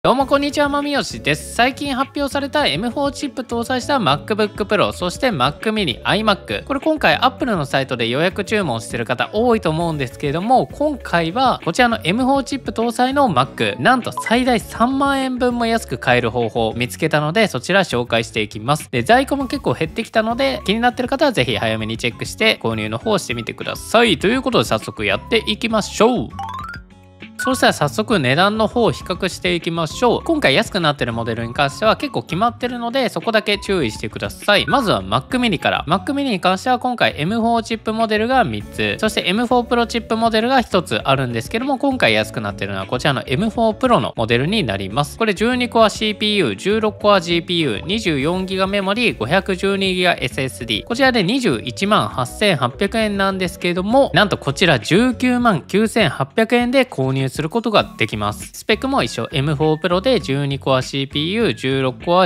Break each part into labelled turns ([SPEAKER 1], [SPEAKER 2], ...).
[SPEAKER 1] どうもこんにちは、まみよしです。最近発表された M4 チップ搭載した MacBook Pro、そして Mac mini、iMac。これ今回 Apple のサイトで予約注文してる方多いと思うんですけれども、今回はこちらの M4 チップ搭載の Mac、なんと最大3万円分も安く買える方法を見つけたので、そちら紹介していきます。で、在庫も結構減ってきたので、気になってる方はぜひ早めにチェックして購入の方をしてみてください。ということで早速やっていきましょう。そうしたら早速値段の方を比較していきましょう。今回安くなってるモデルに関しては結構決まってるので、そこだけ注意してください。まずは Mac mini から。Mac mini に関しては今回 M4 チップモデルが3つ、そして M4 Pro チップモデルが1つあるんですけども、今回安くなってるのはこちらの M4 Pro のモデルになります。これ12コア CPU、16コア GPU、24GB メモリ、512GB SSD。こちらで21万8800円なんですけれども、なんとこちら19万9800円で購入することができます。スペックも一緒。M4 Pro で12コア CPU、16コア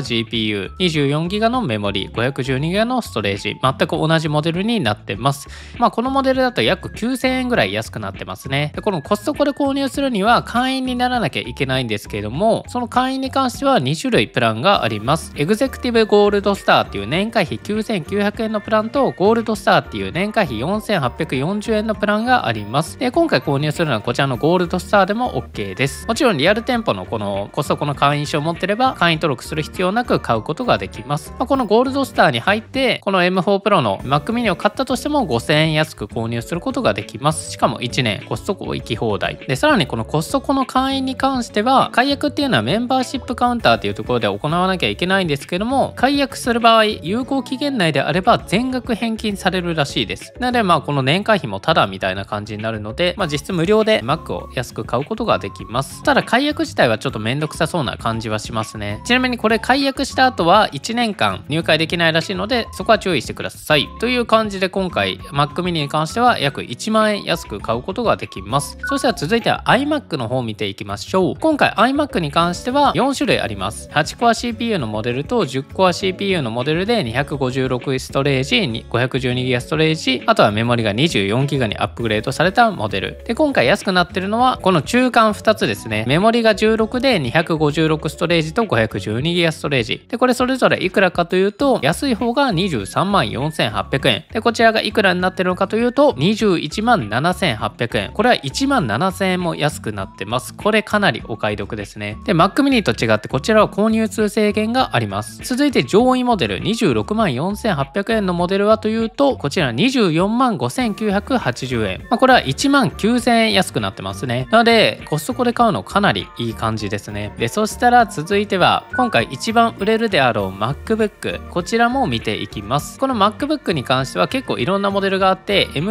[SPEAKER 1] GPU、24GB のメモリ、512GB のストレージ、全く同じモデルになってます。このモデルだと約9000円ぐらい安くなってますね。で、このコストコで購入するには会員にならなきゃいけないんですけれども、その会員に関しては2種類プランがあります。エグゼクティブゴールドスターっていう年会費9900円のプランと、ゴールドスターっていう年会費4840円のプランがあります。で、今回購入するのはこちらのゴールドスターでも OK です。もちろんリアル店舗のこのコストコの会員証を持ってれば会員登録する必要なく買うことができます。このゴールドスターに入ってこの M4 Pro の Mac mini を買ったとしても5000円安く購入することができます。しかも1年コストコ行き放題で、さらにこのコストコの会員に関しては解約っていうのはメンバーシップカウンターっていうところで行わなきゃいけないんですけども、解約する場合有効期限内であれば全額返金されるらしいです。なのでこの年会費もタダみたいな感じになるので、実質無料で Mac を安く買うことができます。ただ解約自体はちょっとめんどくさそうな感じはしますね。ちなみにこれ解約した後は1年間入会できないらしいので、そこは注意してください。という感じで今回 Mac mini に関しては約1万円安く買うことができます。そしたら続いては iMac の方を見ていきましょう。今回 iMac に関しては4種類あります。8コア CPU のモデルと10コア CPU のモデルで256ストレージ、512GB ストレージ、あとはメモリが 24GB にアップグレードされたモデルで、今回安くなってるのはこの中間2つですね。メモリが16で256ストレージと 512GB ストレージで、これそれぞれいくらかというと、安い方が23万4800円で、こちらがいくらになってるのかというと21万7800円。これは1万7000円も安くなってます。これかなりお買い得ですね。で Mac mini と違ってこちらは購入数制限があります。続いて上位モデル26万4800円のモデルはというと、こちら24万5980円。これは1万9000円安くなってますね。なのでコストコで買うのかなりいい感じですね。で、そしたら続いては今回一番売れるであろう MacBook、 こちらも見ていきます。この MacBook に関しては結構いろんなモデルがあって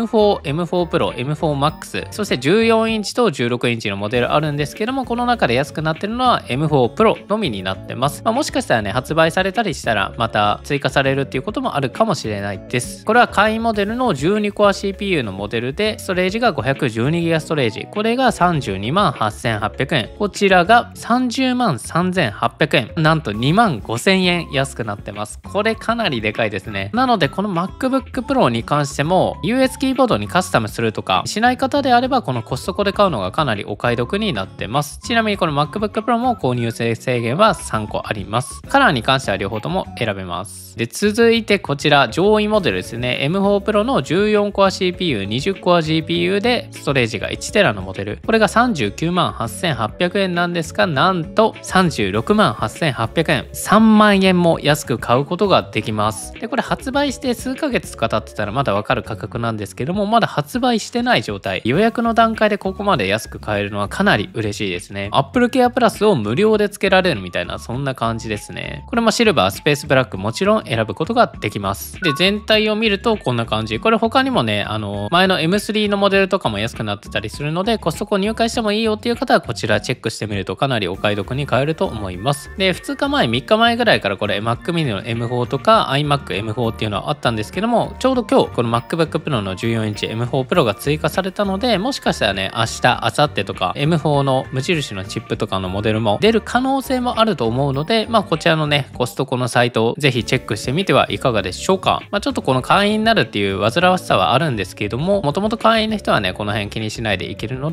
[SPEAKER 1] M4、M4 Pro、M4 Max、 そして14インチと16インチのモデルあるんですけども、この中で安くなってるのは M4 Pro のみになってます。もしかしたらね、発売されたりしたらまた追加されるっていうこともあるかもしれないです。これは会員モデルの12コア CPU のモデルで、ストレージが 512GB ストレージ、これが32万8800円、こちらが30万3800円、なんと2万5000円安くなってます。これかなりでかいですね。なのでこの MacBook Pro に関しても US キーボードにカスタムするとかしない方であれば、このコストコで買うのがかなりお買い得になってます。ちなみにこの MacBook Pro も購入制限は3個あります。カラーに関しては両方とも選べます。で、続いてこちら上位モデルですね。 M4 Pro の14コア CPU、20コア GPU でストレージが 1TB のモデル、これが39万8800円なんですが、なんと36万8800円、3万円も安く買うことができます。で、これ発売して数ヶ月とか経ってたらまだわかる価格なんですけども、まだ発売してない状態、予約の段階でここまで安く買えるのはかなり嬉しいですね。 Apple Care Plus を無料で付けられるみたいな、そんな感じですね。これもシルバー、スペースブラックもちろん選ぶことができます。で、全体を見るとこんな感じ。これ他にもね、前の M3 のモデルとかも安くなってたりするので、コストコ入会してもいいよっていう方はこちらチェックしてみるとかなりお買い得に買えると思います。で、2日前、3日前ぐらいからこれ Mac mini の M4 とか iMac M4 っていうのはあったんですけども、ちょうど今日この MacBook Pro の14インチ M4 Pro が追加されたので、もしかしたらね、明日、明後日とか M4 の無印のチップとかのモデルも出る可能性もあると思うので、こちらのね、コストコのサイトをぜひチェックしてみてはいかがでしょうか。ちょっとこの会員になるっていう煩わしさはあるんですけれども、もともと会員の人はね、この辺気にしないでいけるので、コストコ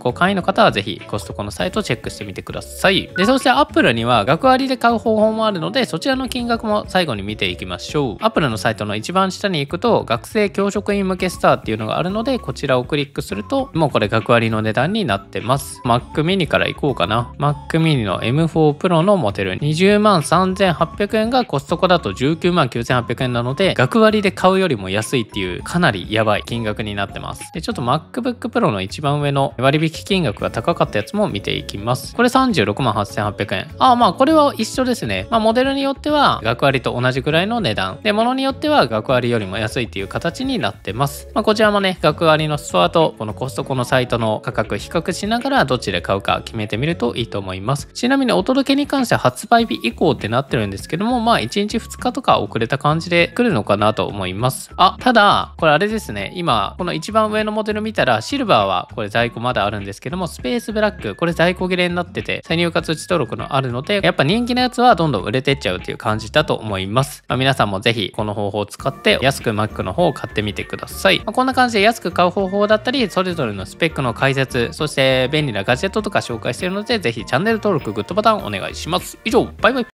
[SPEAKER 1] コ会員の方はぜひコストコのサイトをチェックしてみてください。で、そして Apple には学割で買う方法もあるので、そちらの金額も最後に見ていきましょう。Apple のサイトの一番下に行くと、学生教職員向けスターっていうのがあるので、こちらをクリックすると、もうこれ学割の値段になってます。Mac mini から行こうかな。Mac mini の M4 Pro のモデル20万3800円がコストコだと19万9800円なので、学割で買うよりも安いっていうかなりやばい金額になってます。で、ちょっと MacBook Pro の一番上の割引金額が高かったやつも見ていきます。これ36万8800円。まあこれは一緒ですね。モデルによっては学割と同じくらいの値段。で、ものによっては学割よりも安いっていう形になってます。こちらもね、学割のストアとこのコストコのサイトの価格比較しながらどっちで買うか決めてみるといいと思います。ちなみにお届けに関しては発売日以降ってなってるんですけども、1日2日とか遅れた感じで来るのかなと思います。ただ、これあれですね。今、この一番上のモデル見たら、シルバーはこれ在庫まだあるんですけども、スペースブラック、これ在庫切れになってて、再入荷通知登録のあるので、やっぱ人気のやつはどんどん売れてっちゃうっていう感じだと思います。皆さんもぜひこの方法を使って安く Mac の方を買ってみてください。こんな感じで安く買う方法だったり、それぞれのスペックの解説、そして便利なガジェットとか紹介しているので、ぜひチャンネル登録、グッドボタンお願いします。以上、バイバイ。